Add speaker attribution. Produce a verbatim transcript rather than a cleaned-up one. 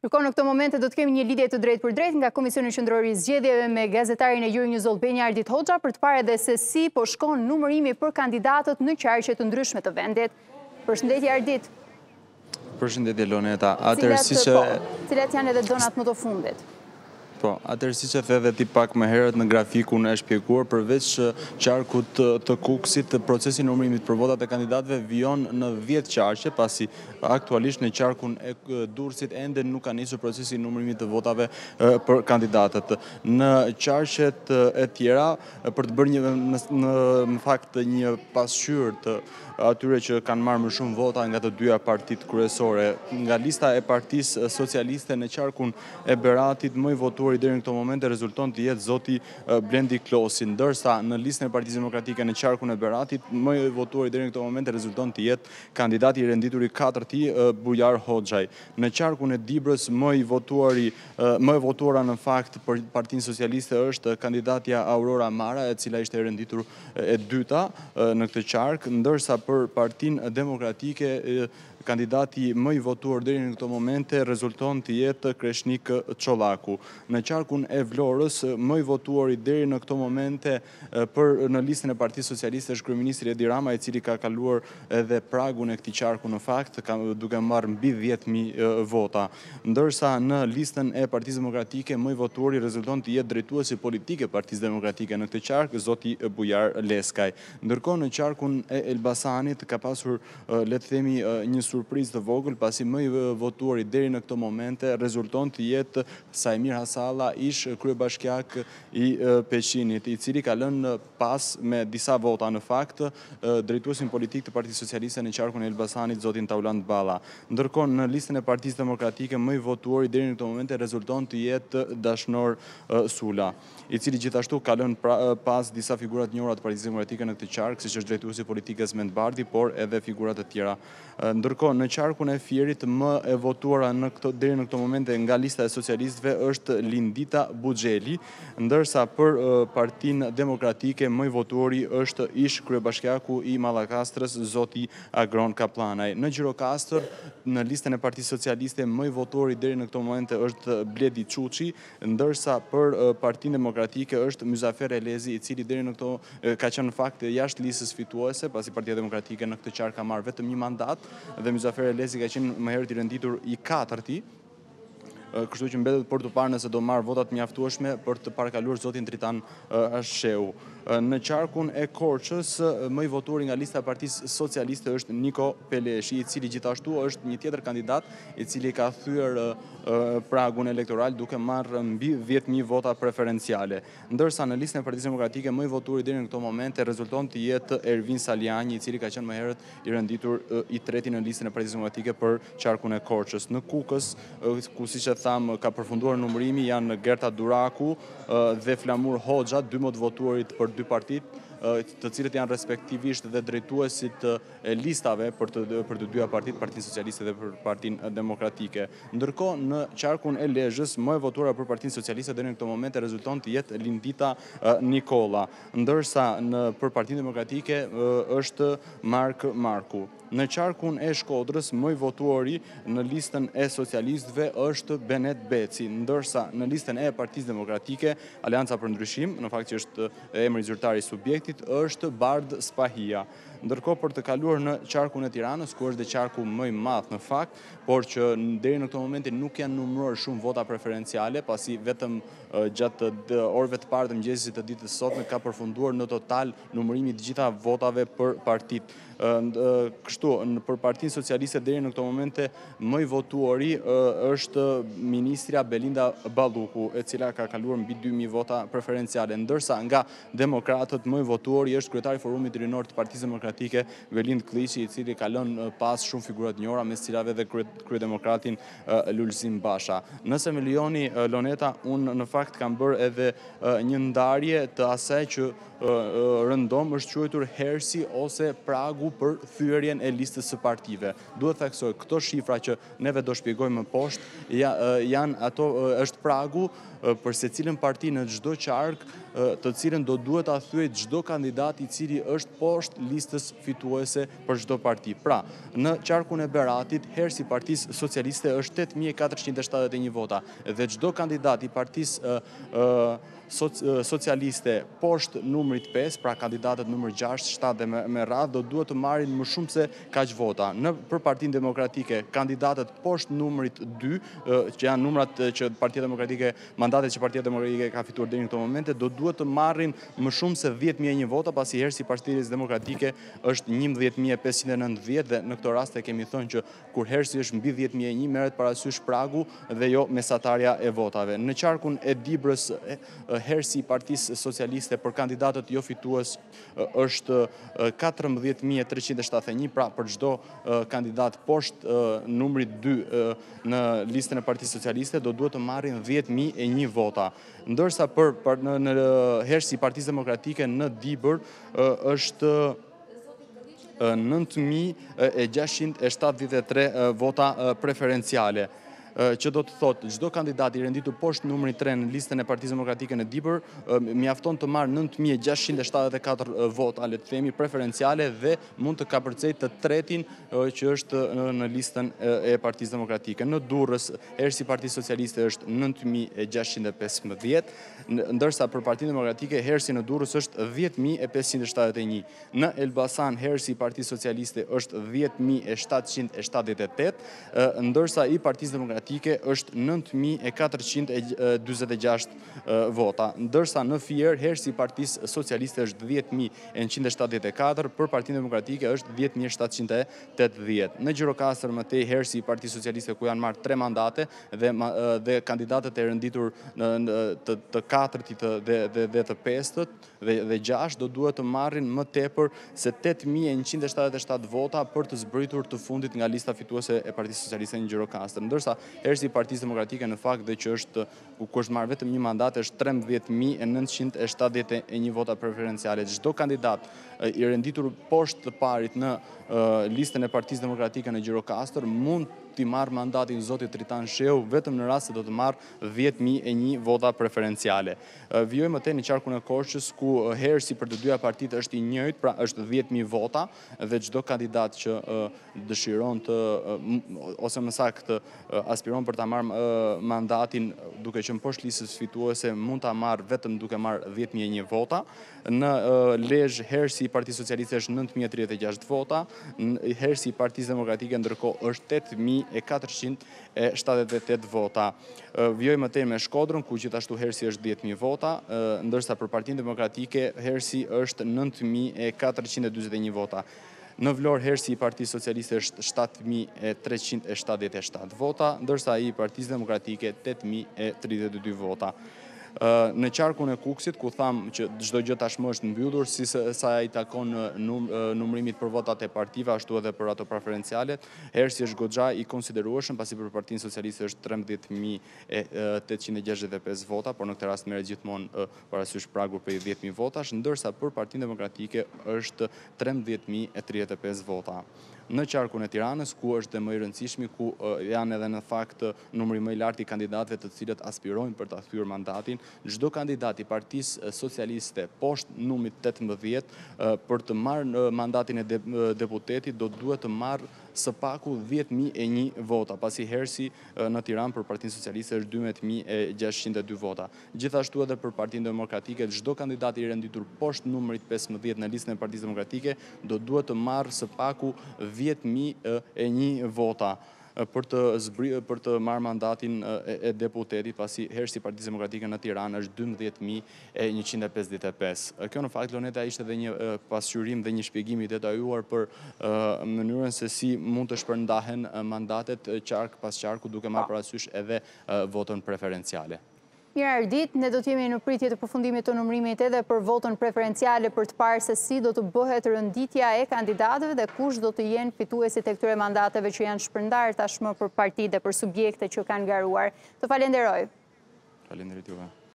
Speaker 1: Ndërkohë, në këto momente do të kemi një lidhje të drejtë për drejtë nga Komisioni Qendror i Zgjedhjeve me gazetarin e Euronews Albania Ardit Hoxha për të parë edhe se si po shkon numërimi për kandidatët në qarqe të ndryshme të vendit. Përshëndetje Ardit.
Speaker 2: Përshëndetje Loneta.
Speaker 1: Cilat janë edhe zonat më të fundit?
Speaker 2: Po, atër si që the dhe ti pak më herët në grafikun e shpjeguar, përveç qarkut të Kukësit, procesi numërimit për votat e kandidatëve vijon në dhjetë qarqe, pasi aktualisht në qarkun e Durrësit ende nuk ka nisur procesi numërimit të votave për kandidatët. Në qarqet e tjera, për të bërë një, në, në fakt një pasqyrë të atyre që kanë marrë më shumë vota nga të dyja partit kryesore. Nga lista e Partisë Socialiste në qarkun e Beratit, më i votuar deri në këto momente rezulton të jetë zoti Blendi Klosi, ndërsa në listën e Partisë Demokratike në qarkun e Beratit, më i votuar deri në këto momente rezulton të jetë kandidati i renditur i katërti Bujar Hoxhaj. Në qarkun e Dibrës, më i votuari, më e votuara në fakt për Partinë Socialiste është kandidatja Aurora Mara, e cila ishte e renditur e dyta në këtë qark, ndërsa për Partinë Demokratike kandidati më i votuar deri në këto momente rezulton të jetë Kreshnik Çollaku. Në qarkun e Vlorës, më i votuari deri në këto momente për në listën e Partisë Socialiste është kryeministri Edi Rama, i cili ka kaluar edhe pragun e këtij qarku në fakt, duke marrë mbi dhjetë mijë vota. Ndërsa në listën e Partisë Demokratike, më i votuari rezulton të jetë drejtuesi politik e Partisë Demokratike në këtë qark, zoti Bujar Leskaj. Ndërkohë në qarkun e Elbasanit ka pasur, le të themi, një surprizë të vogël, pasi më i votuari deri në këto momente rezulton të jetë Sajmir Hasalla, ish kryebashkiak i Peqinit, i cili ka lënë pas me disa vota në fakt drejtuesin politik të Partisë Socialiste në qarkun e Elbasanit, zotin Tauland Balla. Ndërkohë në listën e Partisë Demokratike, më i votuari deri në këto momente rezulton të jetë Dashnor Sula, i cili gjithashtu ka lënë pas disa figurat të njohura të Partisë Demokratike në këtë qark, siç është drejtuesi politik Esment Bardhi, por edhe figurat të tjera. Ndërkohë në qarkun e Fierit, më e votuara në këto deri në këto momente nga lista e socialistëve është Lindita Buxheli, ndërsa për Partinë Demokratike më i votuari është ish kryebashkiaku i Mallakastrës, zoti Agron Kaplanaj. Në Gjirokastër, në listën e Partisë Socialiste, më i votuari deri në këto momente është Bledi Çuçi, ndërsa për Partinë Demokratike është Myzafer Elezi, i cili deri në këto ka qenë në fakt jashtë listës fituese, pasi Partia Demokratike në këtë qark ka marrë vetëm një mandat dhe Myzafer Elezi ka qenë më herët i renditur i katërti, kështu që mbetet për të parë nëse do marrë votat mjaftueshme për të parakaluar zotin Tritan Sheu. Në qarkun e Korçës, më i votuari nga lista e Partisë Socialiste është Niko Peleshi, i cili gjithashtu është një tjetër kandidat i cili ka thyer pragun elektoral duke marrë mbi dhjetë mijë vota preferenciale. Ndërsa në listën e Partisë Demokratike, më i votuari deri në këto momente rezulton të jetë Ervin Saliani, i cili ka qenë më herët i renditur i treti në listën e Partisë Demokratike për qarkun e Korçës. Në Kukës, ku siç e tham ka përfunduar numërimi, janë Gerta Duraku dhe Flamur Hoxha, dy më të votuarit për dy partit, të cilët janë respektivisht dhe drejtuesit e listave për të, për të dyja partit, Partinë Socialiste dhe për Partinë Demokratike. Ndërkohë, në qarkun e Lezhës, më e votuara për Partinë Socialiste deri në këtë moment rezulton të jetë Lindita Nikolla, ndërsa në për Partinë Demokratike është Mark Marku. Në qarkun e Shkodrës, më i votuari në listën e socialistëve është Benet Beci, ndërsa në listën e Partisë Demokratike, Aleanca për Ndryshim, në fakt që është emri zyrtar i subjektit, është Bard Spahia. Ndërkohë, për të kaluar në qarkun e Tiranës, ku është dhe qarku më i madh në fakt, por që deri në këtë moment nuk janë numëruar shumë vota preferenciale, pasi vetëm gjatë orëve të parë të mëngjesit të ditës sotme ka përfunduar në total numërimi të gjitha votave për partit. Kështu, për Partinë Socialiste deri në këto momente më i votuari është ministrja Belinda Balluku, e cila ka kaluar mbi dy mijë vota preferenciale, ndërsa nga Demokratët më i votuari është kryetari i Forumit Rinor të Partisë Demokratike Velind Kliçi, i cili ka lënë pas shumë figura të njohura, mes cilave dhe kryedemokratin Lulzim Basha. Nëse me lejoni, Loneta, unë në fakt kam bërë edhe një ndarje të asaj që rëndom është quajtur hersi ose pragu për thyerjen e listës së partive. Duhet theksoj, këto shifra që neve do shpjegojmë më poshtë, janë ato, është pragu për secilën parti në çdo qark të cilën do duhet ta thyej çdo kandidat i cili është poshtë listës fituese për çdo parti. Pra, në qarkun e Beratit, hersi i Partisë Socialiste është tetë mijë e katërqind e shtatëdhjetë e një vota dhe çdo kandidat i Partisë Socialiste poshtë numrit pesë, pra kandidatët numër gjashtë, shtatë dhe me, me radhë, do duhet të marrin më shumë se kaq vota. Në për Partinë Demokratike, kandidatët poshtë numrit dy, që janë numrat që Partia Demokratike, mandatet që Partia Demokratike ka fituar deri në këto momente, do duhet të marrin më shumë se dhjetë mijë e një vota, pasi hersi i Partisë Demokratike është njëmbëdhjetë mijë e pesëqind e nëntëdhjetë dhe në këtë rast e kemi thënë që kur hersi është mbi dhjetë mijë e një merret parasysh pragu dhe jo mesatarja e votave. Në qarkun e Dibrës, hersi i Partisë Socialiste për kandidatët jo fitues është katërmbëdhjetë mijë e treqind e shtatëdhjetë e një, pra për çdo kandidat poshtë numrit dy në listën e Partisë Socialiste do duhet të marrin dhjetë mijë e një vota. Ndërsa për, për në, në hersi i Partisë Demokratike në Dibër është nëntë mijë e gjashtëqind e shtatëdhjetë e tre vota preferenciale, që do të thotë çdo kandidat i renditur poshtë numrit tre në listën e Partisë Demokratike në Dibër mjafton të marrë nëntë mijë e gjashtëqind e shtatëdhjetë e katër vota, le të themi, preferenciale dhe mund të kapërcejë të tretin që është në listën e Partisë Demokratike. Në Durrës, hersi i Partisë Socialiste është nëntë mijë e gjashtëqind e pesëmbëdhjetë, ndërsa për Partinë Demokratike hersi në Durrës është dhjetë mijë e pesëqind e shtatëdhjetë e një. Në Elbasan, hersi i Partisë Socialiste është dhjetë mijë e shtatëqind e shtatëdhjetë e tetë, ndërsa i Partisë Demokratike është nëntë mijë e katërqind e dyzet e gjashtë vota, ndërsa në Fier hersi i Partisë Socialiste është dhjetë mijë e njëqind e shtatëdhjetë e katër, për Partinë Demokratike është dhjetë mijë e shtatëqind e tetëdhjetë. Në Gjirokastër më tej hersi i Partisë Socialiste ku janë marrë tre mandate dhe dhe kandidatët e renditur në të, të katërtit dhe dhe dhe të pestët dhe dhe gjashtë do duhet të marrin më tepër se tetë mijë e njëqind e shtatëdhjetë e shtatë vota për të zbritur të fundit nga lista fituese e Partisë Socialiste në Gjirokastër. Ndërsa hersi i Partisë Demokratike në fakt dhe që është ku është marrë vetëm një mandat është trembëdhjetë mijë e nëntëqind e shtatëdhjetë e një vota preferenciale. Çdo kandidat i renditur poshtë të parit në listën e Partisë Demokratike në Gjirokastër mund t'i marrë mandatin zotit Tritan Sheu vetëm në rast se do të marrë dhjetë mijë e një vota preferenciale. Vijojmë të në qarkun e Korçës ku hersi për të dyja partitë është i njëjtë, pra është dhjetë mijë vota dhe çdo kandidat që dëshiron të ose më saktë aspiron për ta marrë mandatin duke qenë poshtë listës fituese mund ta marrë vetëm duke marrë dhjetë mijë e një vota. Në Lezhë hersi i Partisë Socialiste është nëntë mijë e tridhjetë e gjashtë vota, hersi i Partisë Demokratike ndërkohë është tetë mijë e katërqind e shtatëdhjetë e tetë vota. Vijojmë të me Shkodrën ku gjithashtu hersi është dhjetë mijë vota, ndërsa për Partinë Demokratike hersi është nëntë mijë e katërqind e dyzet e një vota. Në Vlorë hersi i Partisë Socialiste është shtatë mijë e treqind e shtatëdhjetë e shtatë vota, ndërsa i Partisë Demokratike tetë mijë e tridhjetë e dy vota. Në qarkun e Kukësit, ku thamë që çdo gjë tashmë është mbyllur, si sa i takon numërimit për votat e partive, ashtu edhe për ato preferencialet, hersi është goxha i konsiderueshëm, pasi për Partinë Socialiste është trembëdhjetë mijë e tetëqind e gjashtëdhjetë e pesë vota, por në këtë rast merret gjithmonë parasysh pragu për dhjetë mijë votash, ndërsa për Partinë Demokratike është trembëdhjetë mijë e tridhjetë e pesë vota. Në qarkun e Tiranës, ku është dhe më i rëndësishmi, ku janë edhe në fakt numri më i lartë i kandidatëve të cilët aspirojnë për ta thyer mandatin, çdo kandidat i Partisë Socialiste poshtë numrit tetëmbëdhjetë për të marrë mandatin e deputetit do duhet të marrë së paku dhjetë mijë e një vota, pasi hersi në Tiranë për Partinë Socialiste është dymbëdhjetë mijë e gjashtëqind e dy vota. Gjithashtu edhe për Partinë Demokratike, çdo kandidat i renditur poshtë numrit pesëmbëdhjetë në listën e Partisë Demokratike do duhet të marrë së paku dhjetë mijë e një vota për të zbri, për të marrë mandatin e deputetit, pasi hersi i Partisë Demokratike në Tiranë është dymbëdhjetë mijë e njëqind e pesëdhjetë e pesë. Kjo në fakt, Loneta, ishte edhe një pasqyrim dhe një shpjegim i detajuar për mënyrën se si mund të shpërndahen mandatet qark pas qarku duke marrë parasysh edhe votën preferenciale.
Speaker 1: Mirë ardit, ne do t'jemi në pritje të përfundimit të numërimit edhe për votën preferenciale për të parë se si do të bëhet rënditja e kandidatëve dhe kush do të jenë fituesit e këtyre mandateve që janë shpërndarë tashmë për partitë dhe për subjekte që kanë garuar. Të falenderoj.
Speaker 2: Falenderit juve.